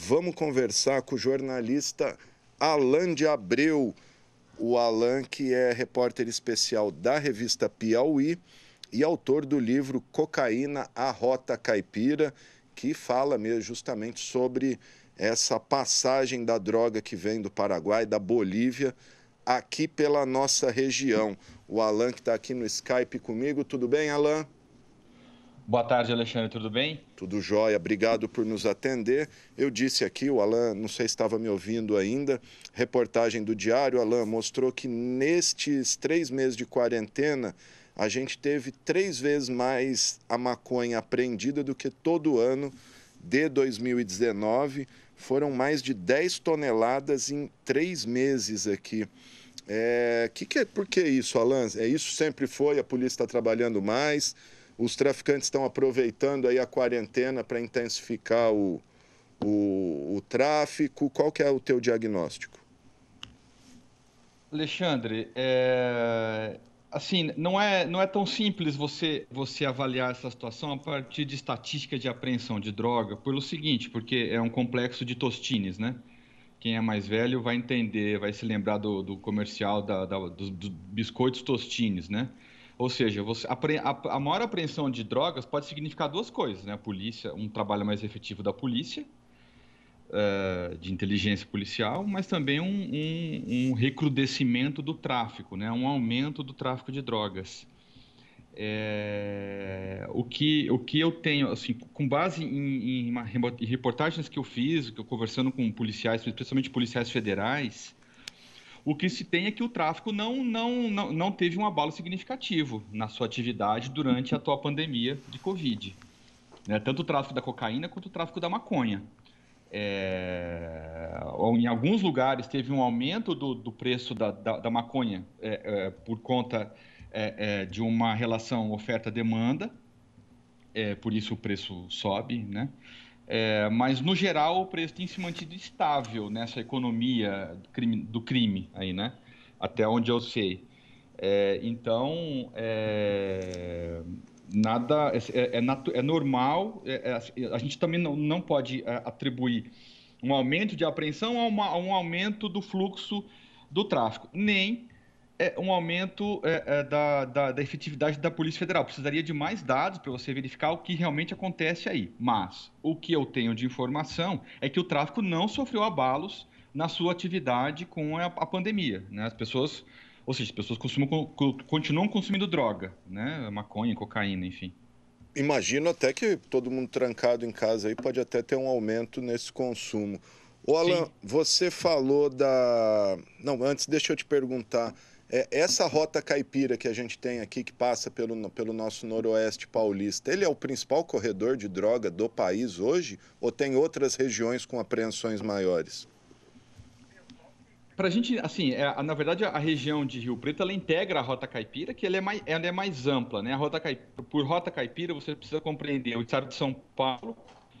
vamos conversar com o jornalista Alan de Abreu. O Alan, que é repórter especial da revista Piauí e autor do livro Cocaína, a Rota Caipira, que fala mesmo justamente sobre essa passagem da droga que vem do Paraguai, da Bolívia, aqui pela nossa região. O Alan que está aqui no Skype comigo. Tudo bem, Alan? Boa tarde, Alexandre. Tudo bem? Tudo jóia. Obrigado por nos atender. Eu disse aqui, o Alan, não sei se estava me ouvindo ainda, reportagem do Diário, Alan, mostrou que nestes 3 meses de quarentena, a gente teve 3 vezes mais a maconha apreendida do que todo ano de 2019. Foram mais de 10 toneladas em 3 meses aqui. Por que isso, Alan? Isso sempre foi, a polícia está trabalhando mais, os traficantes estão aproveitando aí a quarentena para intensificar o tráfico. Qual que é o teu diagnóstico? Alexandre, assim, não é tão simples você avaliar essa situação a partir de estatística de apreensão de droga, pelo seguinte, porque é um complexo de Tostines, né? Quem é mais velho vai entender, vai se lembrar do comercial dos biscoitos Tostines, né? Ou seja, a maior apreensão de drogas pode significar 2 coisas, né? Um trabalho mais efetivo da polícia, de inteligência policial, mas também um recrudescimento do tráfico, né? Um aumento do tráfico de drogas. O que eu tenho, assim, com base em reportagens que eu fiz, conversando com policiais, especialmente policiais federais, o que se tem é que o tráfico não teve um abalo significativo na sua atividade durante a atual pandemia de Covid, né? Tanto o tráfico da cocaína quanto o tráfico da maconha. Em alguns lugares teve um aumento do preço da maconha por conta de uma relação oferta-demanda, por isso o preço sobe, né? Mas, no geral, o preço tem se mantido estável nessa economia do crime aí, né? Até onde eu sei. Então, nada é normal. A gente também não pode atribuir um aumento de apreensão a um aumento do fluxo do tráfico, nem um aumento da efetividade da Polícia Federal. Precisaria de mais dados para você verificar o que realmente acontece aí. Mas o que eu tenho de informação é que o tráfico não sofreu abalos na sua atividade com a pandemia, né? As pessoas continuam consumindo droga, né? Maconha, cocaína, enfim. Imagino até que todo mundo trancado em casa aí pode até ter um aumento nesse consumo. Ô Alan, Sim. você falou da... Não, antes deixa eu te perguntar. Essa rota caipira que a gente tem aqui, que passa pelo nosso noroeste paulista, ele é o principal corredor de droga do país hoje? Ou tem outras regiões com apreensões maiores? Para a gente, assim, na verdade, a região de Rio Preto, ela integra a Rota Caipira, que ela é mais ampla, né? Por Rota Caipira, você precisa compreender o estado de São Paulo,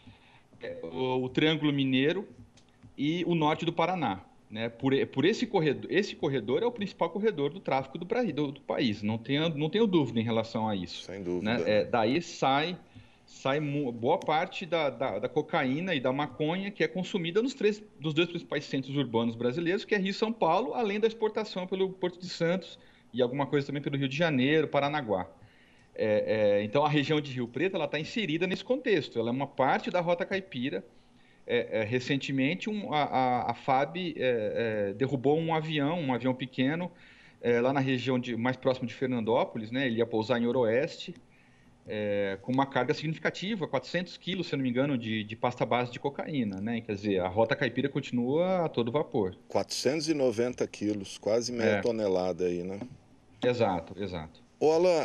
o Triângulo Mineiro e o norte do Paraná, né? Por esse corredor é o principal corredor do tráfico do país, não tenho dúvida em relação a isso, Sem né? dúvida, né? Daí sai boa parte da cocaína e da maconha que é consumida dos 2 principais centros urbanos brasileiros, que é Rio e São Paulo, além da exportação pelo Porto de Santos e alguma coisa também pelo Rio de Janeiro, Paranaguá. Então, a região de Rio Preto ela está inserida nesse contexto, ela é uma parte da Rota Caipira. Recentemente, a FAB derrubou um avião pequeno, lá na região mais próximo de Fernandópolis, né? Ele ia pousar em Oroeste, com uma carga significativa, 400 quilos, se eu não me engano, de pasta base de cocaína, né? Quer dizer, a Rota Caipira continua a todo vapor. 490 quilos, quase meia É, tonelada aí, né? exato, exato. Ô Alan,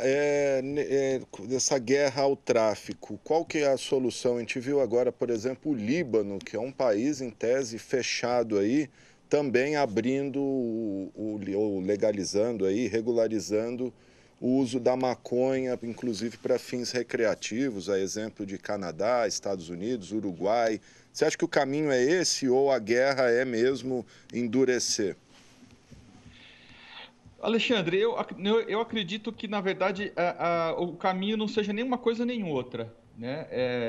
essa guerra ao tráfico, qual que é a solução? A gente viu agora, por exemplo, o Líbano, que é um país em tese fechado aí, também abrindo ou legalizando aí, regularizando o uso da maconha, inclusive para fins recreativos, a exemplo de Canadá, Estados Unidos, Uruguai. Você acha que o caminho é esse ou a guerra é mesmo endurecer? Alexandre, eu acredito que, na verdade, o caminho não seja nem uma coisa nem outra, né?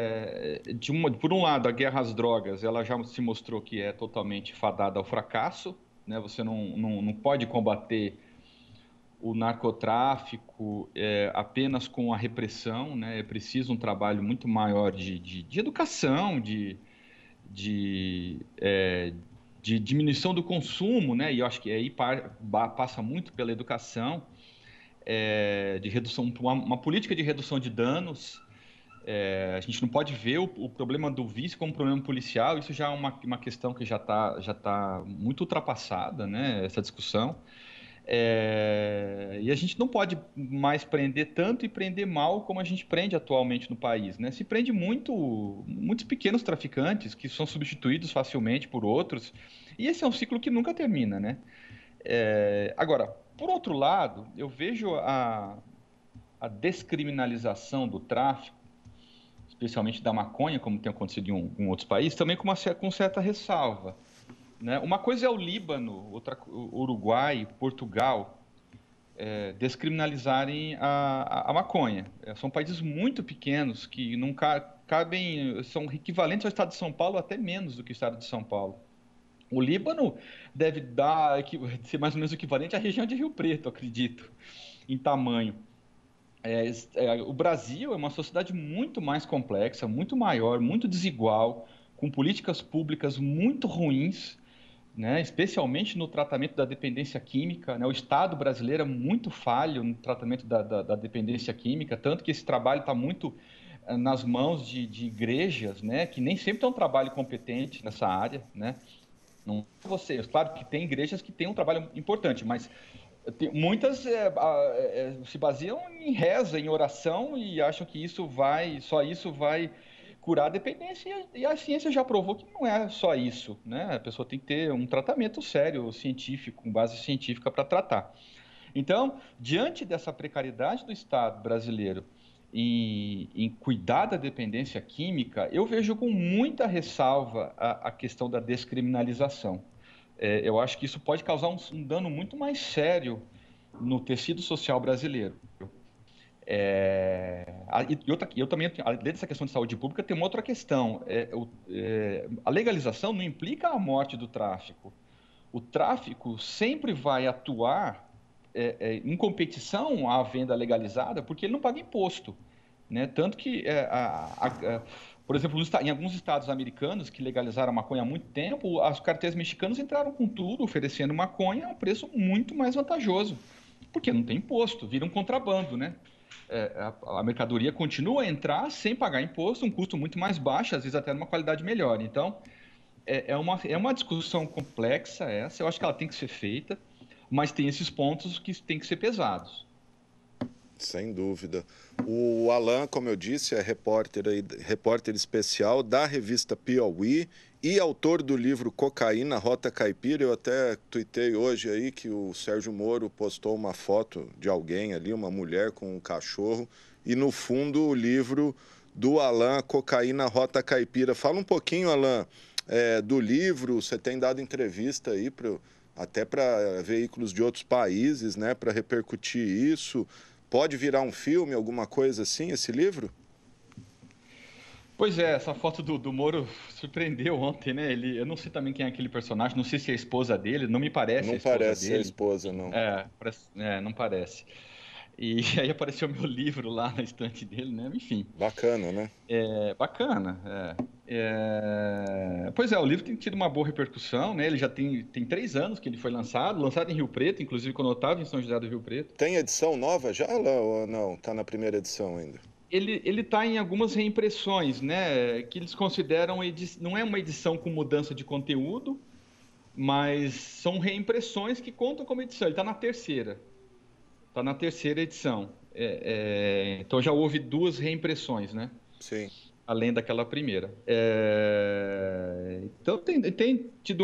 Por um lado, a guerra às drogas, ela já se mostrou que é totalmente fadada ao fracasso, né? Você não pode combater o narcotráfico apenas com a repressão, né? É preciso um trabalho muito maior de educação, de, é, de diminuição do consumo, né? E eu acho que aí passa muito pela educação, de redução, uma política de redução de danos. A gente não pode ver o problema do vício como um problema policial, isso já é uma questão que já tá muito ultrapassada, né? Essa discussão. E a gente não pode mais prender tanto e prender mal como a gente prende atualmente no país, né? Se prende muitos pequenos traficantes que são substituídos facilmente por outros, e esse é um ciclo que nunca termina, né? Agora, por outro lado, eu vejo a descriminalização do tráfico, especialmente da maconha, como tem acontecido em outros países, também com certa ressalva, né? Uma coisa é o Líbano, outra o Uruguai, Portugal, descriminalizarem a maconha. São países muito pequenos que não cabem, são equivalentes ao estado de São Paulo, até menos do que o estado de São Paulo. O Líbano deve ser mais ou menos equivalente à região de Rio Preto, acredito, em tamanho. O Brasil é uma sociedade muito mais complexa, muito maior, muito desigual, com políticas públicas muito ruins, né? Especialmente no tratamento da dependência química, né? O Estado brasileiro é muito falho no tratamento da dependência química, tanto que esse trabalho está muito nas mãos de igrejas, né? Que nem sempre tem um trabalho competente nessa área, né? Não vocês, claro que tem igrejas que têm um trabalho importante, mas muitas se baseiam em reza, em oração e acham que só isso vai curar a dependência, e a ciência já provou que não é só isso, né? A pessoa tem que ter um tratamento sério, científico, com base científica para tratar. Então, diante dessa precariedade do Estado brasileiro em cuidar da dependência química, eu vejo com muita ressalva a questão da descriminalização. Eu acho que isso pode causar um dano muito mais sério no tecido social brasileiro. Eu também, além dessa questão de saúde pública, tem uma outra questão. A legalização não implica a morte do tráfico. O tráfico sempre vai atuar em competição à venda legalizada porque ele não paga imposto, né? Tanto que, por exemplo, em alguns estados americanos que legalizaram a maconha há muito tempo, as cartéis mexicanos entraram com tudo, oferecendo maconha a um preço muito mais vantajoso, porque não tem imposto, vira um contrabando, né? A mercadoria continua a entrar sem pagar imposto, um custo muito mais baixo, às vezes até numa qualidade melhor. Então, é uma discussão complexa essa, eu acho que ela tem que ser feita, mas tem esses pontos que têm que ser pesados. Sem dúvida. O Alan, como eu disse, é repórter especial da revista Piauí e autor do livro Cocaína, Rota Caipira. Eu até tuitei hoje aí que o Sérgio Moro postou uma foto de alguém ali, uma mulher com um cachorro, e no fundo o livro do Alan, Cocaína, Rota Caipira. Fala um pouquinho, Alan, do livro. Você tem dado entrevista aí até para veículos de outros países, né, para repercutir isso. Pode virar um filme, alguma coisa assim, esse livro? Pois é, essa foto do Moro surpreendeu ontem, né? Eu não sei também quem é aquele personagem, não sei se é a esposa dele, não me parece a Não esposa parece ser a dele. esposa, não. Não parece. E aí apareceu meu livro lá na estante dele, né? Enfim, Bacana, né? bacana. Pois é, o livro tem tido uma boa repercussão, né? Ele já tem 3 anos que ele foi lançado em Rio Preto, inclusive quando eu estava em São José do Rio Preto. Tem edição nova já, Alan, ou não? Tá na primeira edição ainda? Ele está em algumas reimpressões, né? Que eles consideram não é uma edição com mudança de conteúdo, mas são reimpressões que contam como edição. Ele está na terceira. Está na terceira edição. Então já houve 2 reimpressões, né? Sim. Além daquela primeira. Então tem tido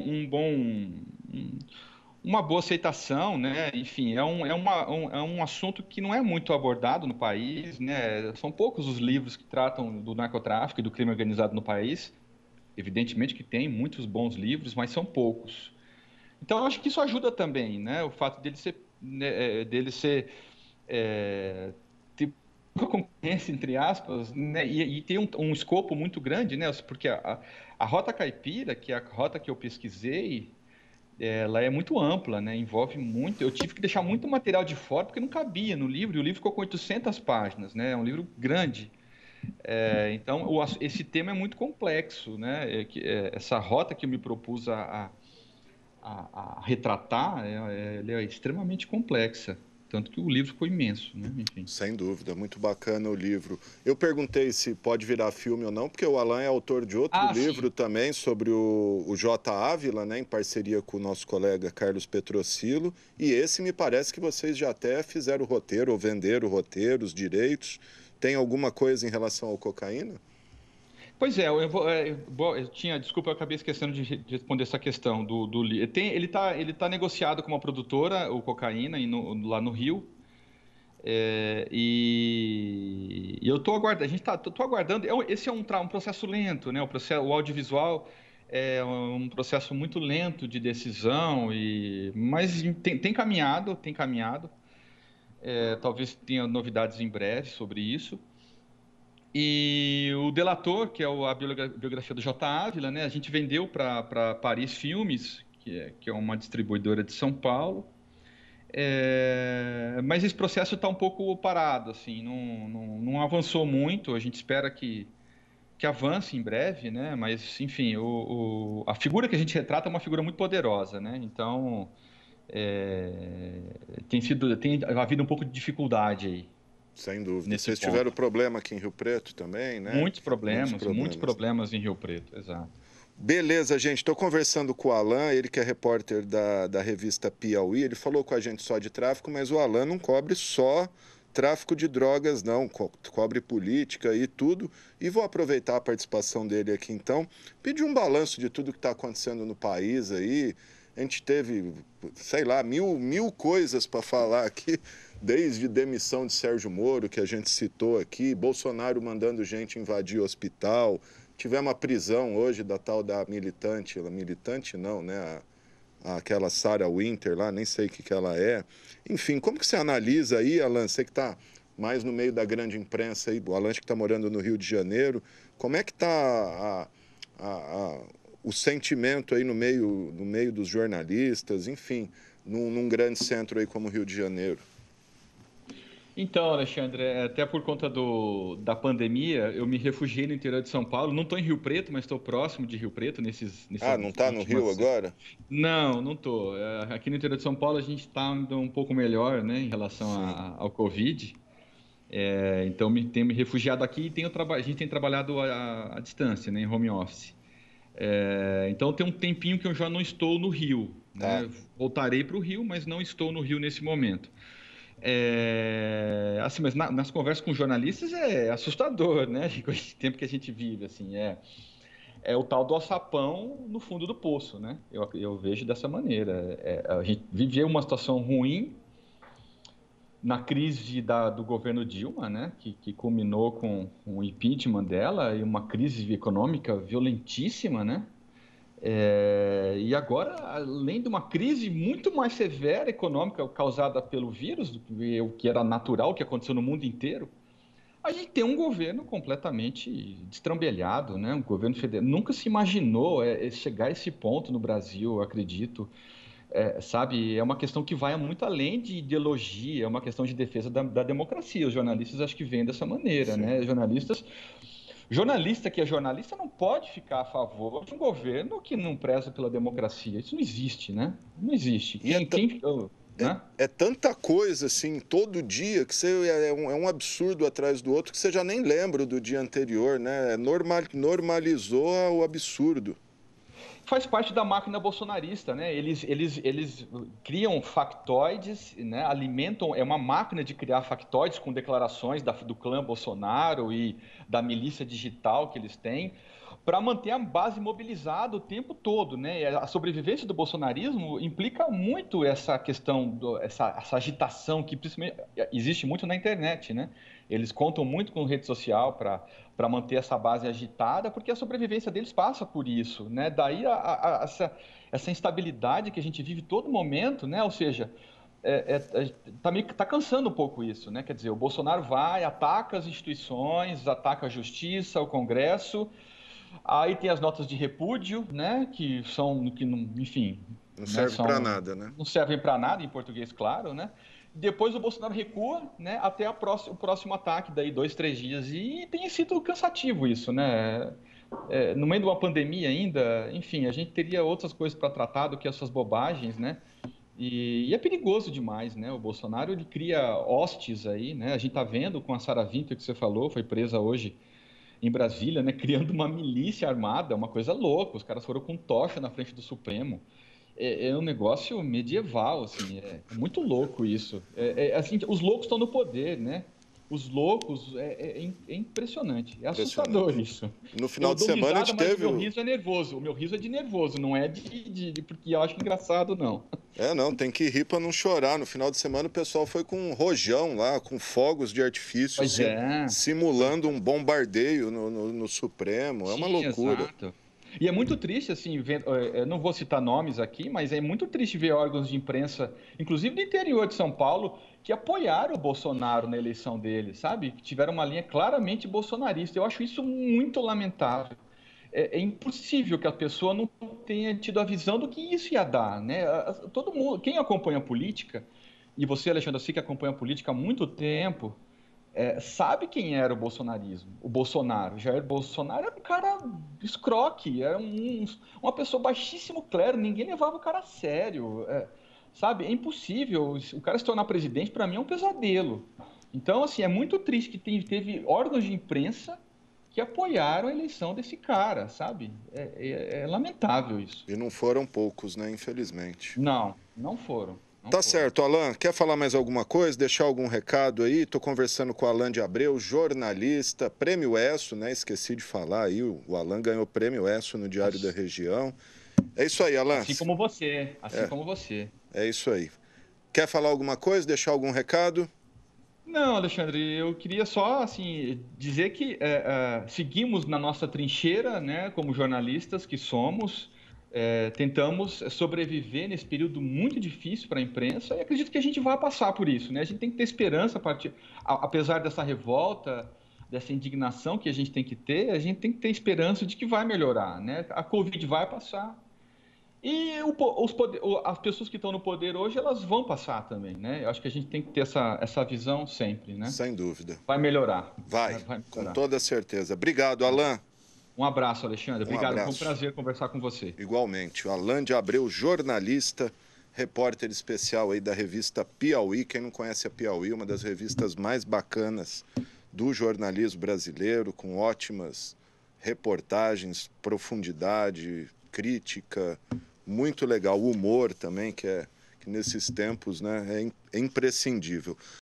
uma boa aceitação, né? Enfim, é um assunto que não é muito abordado no país, né? São poucos os livros que tratam do narcotráfico e do crime organizado no país. Evidentemente que tem muitos bons livros, mas são poucos. Então, eu acho que isso ajuda também, né? O fato dele ser, né, ter concorrência, entre aspas, né? E tem um escopo muito grande, né? Porque a rota caipira, que é a rota que eu pesquisei, ela é muito ampla, né? Envolve muito. Eu tive que deixar muito material de fora porque não cabia no livro. E o livro ficou com 800 páginas, né? É um livro grande. Então, esse tema é muito complexo, né? Essa rota que eu me propus a retratar, ela é extremamente complexa. Tanto que o livro ficou imenso, né? Enfim. Sem dúvida, muito bacana o livro. Eu perguntei se pode virar filme ou não, porque o Alan é autor de outro Ah, livro sim. também sobre o J. Ávila, né, em parceria com o nosso colega Carlos Petrocilo. E esse me parece que vocês já até fizeram o roteiro ou venderam o roteiro, os direitos. Tem alguma coisa em relação ao cocaína? Pois é, eu tinha, desculpa, eu acabei esquecendo de responder essa questão ele tá negociado com uma produtora, o Cocaína, lá no Rio, e eu tô aguardando, tô aguardando. Esse é um processo lento, né? O audiovisual é um processo muito lento de decisão mas tem caminhado, tem caminhado. Talvez tenha novidades em breve sobre isso. E o Delator, que é a biografia do J. Ávila, né? A gente vendeu para Paris Filmes, que é uma distribuidora de São Paulo. Mas esse processo está um pouco parado, assim, não avançou muito. A gente espera que avance em breve, né? Mas, enfim, a figura que a gente retrata é uma figura muito poderosa, né? Então, tem havido um pouco de dificuldade aí Sem dúvida. nesse Vocês tiveram ponto. problema aqui em Rio Preto também, né? Muitos Muitos problemas. problemas em Rio Preto, exato. Beleza, gente. Estou conversando com o Alan, ele que é repórter da revista Piauí. Ele falou com a gente só de tráfico, mas o Alan não cobre só tráfico de drogas, não. Cobre política e tudo. E vou aproveitar a participação dele aqui, então, pedir um balanço de tudo que está acontecendo no país aí. A gente teve, sei lá, mil coisas para falar aqui, desde demissão de Sérgio Moro, que a gente citou aqui, Bolsonaro mandando gente invadir o hospital. Tivemos a prisão hoje da tal da militante, militante não, né? Aquela Sarah Winter lá, nem sei o que ela é. Enfim, como que você analisa aí, Alan? Você que está mais no meio da grande imprensa aí, o Alan que está morando no Rio de Janeiro, como é que está o sentimento aí no meio dos jornalistas, enfim, num grande centro aí como o Rio de Janeiro? Então, Alexandre, até por conta da pandemia, eu me refugiei no interior de São Paulo. Não estou em Rio Preto, mas estou próximo de Rio Preto Ah, nessas não está no Rio últimas. agora? Não, não estou. Aqui no interior de São Paulo a gente está um pouco melhor, né, em relação Sim. ao Covid. Então, tenho me refugiado aqui e a gente tem trabalhado à distância, né, em home office. Então, tem um tempinho que eu já não estou no Rio, Tá. né? Voltarei para o Rio, mas não estou no Rio nesse momento. Assim, mas nas conversas com jornalistas é assustador, né? Com esse tempo que a gente vive, assim, é o tal do alçapão no fundo do poço, né? Eu vejo dessa maneira. A gente viveu uma situação ruim na crise do governo Dilma, né? Que culminou com o impeachment dela e uma crise econômica violentíssima, né? E agora, além de uma crise muito mais severa econômica causada pelo vírus, do que o que era natural, que aconteceu no mundo inteiro, a gente tem um governo completamente destrambelhado, né? Um governo federal. Nunca se imaginou chegar a esse ponto no Brasil, eu acredito. Sabe, é uma questão que vai muito além de ideologia, é uma questão de defesa da democracia. Os jornalistas acho que veem dessa maneira, Sim. né? Jornalista que é jornalista não pode ficar a favor de um governo que não preza pela democracia. Isso não existe, né? Não existe. E é, Né? é tanta coisa assim, todo dia, que é um absurdo atrás do outro que você já nem lembra do dia anterior, né? Normalizou o absurdo. Faz parte da máquina bolsonarista, né? Eles criam factoides, né? Alimentam, é uma máquina de criar factoides com declarações do clã Bolsonaro e da milícia digital que eles têm, para manter a base mobilizada o tempo todo, né? E a sobrevivência do bolsonarismo implica muito essa questão, essa agitação que principalmente existe muito na internet, né? Eles contam muito com rede social para manter essa base agitada, porque a sobrevivência deles passa por isso, essa instabilidade que a gente vive todo momento, né? Ou seja, tá cansando um pouco isso, né? Quer dizer, o Bolsonaro vai, ataca as instituições, ataca a justiça, o Congresso, aí tem as notas de repúdio, né? Que não, enfim, Não né? serve para nada, né? Não servem para nada em português, claro, né? Depois o Bolsonaro recua, né? Até o próximo ataque, daí 2, 3 dias, e tem sido cansativo isso, né? No meio de uma pandemia ainda, enfim, a gente teria outras coisas para tratar do que essas bobagens, né? E é perigoso demais, né? O Bolsonaro ele cria hostes aí, né? A gente tá vendo com a Sarah Winter que você falou, foi presa hoje em Brasília, né? Criando uma milícia armada, uma coisa louca. Os caras foram com tocha na frente do Supremo. É um negócio medieval, assim. É muito louco isso. Assim, os loucos estão no poder, né? Os loucos, é impressionante. É assustador Impressionante. isso. No final Eu de dou semana a risada, gente mas o teve meu o... riso é nervoso. O meu riso é de nervoso, não é porque eu acho engraçado, não. Não, tem que rir para não chorar. No final de semana o pessoal foi com um rojão lá, com fogos de artifício, Pois é. Pois simulando um bombardeio no Supremo. É uma Sim, loucura. exato. E é muito triste, assim, não vou citar nomes aqui, mas é muito triste ver órgãos de imprensa, inclusive do interior de São Paulo, que apoiaram o Bolsonaro na eleição dele, sabe? Que tiveram uma linha claramente bolsonarista. Eu acho isso muito lamentável. É impossível que a pessoa não tenha tido a visão do que isso ia dar, né? Todo mundo, quem acompanha a política, e você, Alexandre, eu sei que acompanha a política há muito tempo, sabe quem era o bolsonarismo? O Bolsonaro. Jair Bolsonaro era um cara escroque, era uma pessoa baixíssimo clero, ninguém levava o cara a sério. Sabe? É impossível. O cara se tornar presidente, para mim, é um pesadelo. Então, assim, é muito triste que teve órgãos de imprensa que apoiaram a eleição desse cara, sabe? É lamentável isso. E não foram poucos, né? Infelizmente. Não, não foram. Não Tá foram. certo, Alan. Quer falar mais alguma coisa? Deixar algum recado aí? Estou conversando com o Alan de Abreu, jornalista, Prêmio ESSO, né? Esqueci de falar aí. O Alan ganhou o Prêmio ESSO no Diário da Região. É isso aí, Alan. Assim como você, assim É, como você. é isso aí. Quer falar alguma coisa? Deixar algum recado? Não, Alexandre, eu queria só assim dizer que seguimos na nossa trincheira, né, como jornalistas que somos, tentamos sobreviver nesse período muito difícil para a imprensa e acredito que a gente vai passar por isso, né? A gente tem que ter esperança apesar dessa revolta, dessa indignação que a gente tem que ter, a gente tem que ter esperança de que vai melhorar, né? A Covid vai passar. E as pessoas que estão no poder hoje, elas vão passar também, né? Eu acho que a gente tem que ter essa visão sempre, né? Sem dúvida. Vai melhorar. Vai, Vai com melhorar. toda certeza. Obrigado, Alan. Um abraço, Alexandre. Um Obrigado. Foi um abraço. prazer conversar com você. Igualmente. O Alan de Abreu, jornalista, repórter especial aí da revista Piauí. Quem não conhece a Piauí, uma das revistas mais bacanas do jornalismo brasileiro, com ótimas reportagens, profundidade, crítica, muito legal. O humor também, que nesses tempos, né, é imprescindível.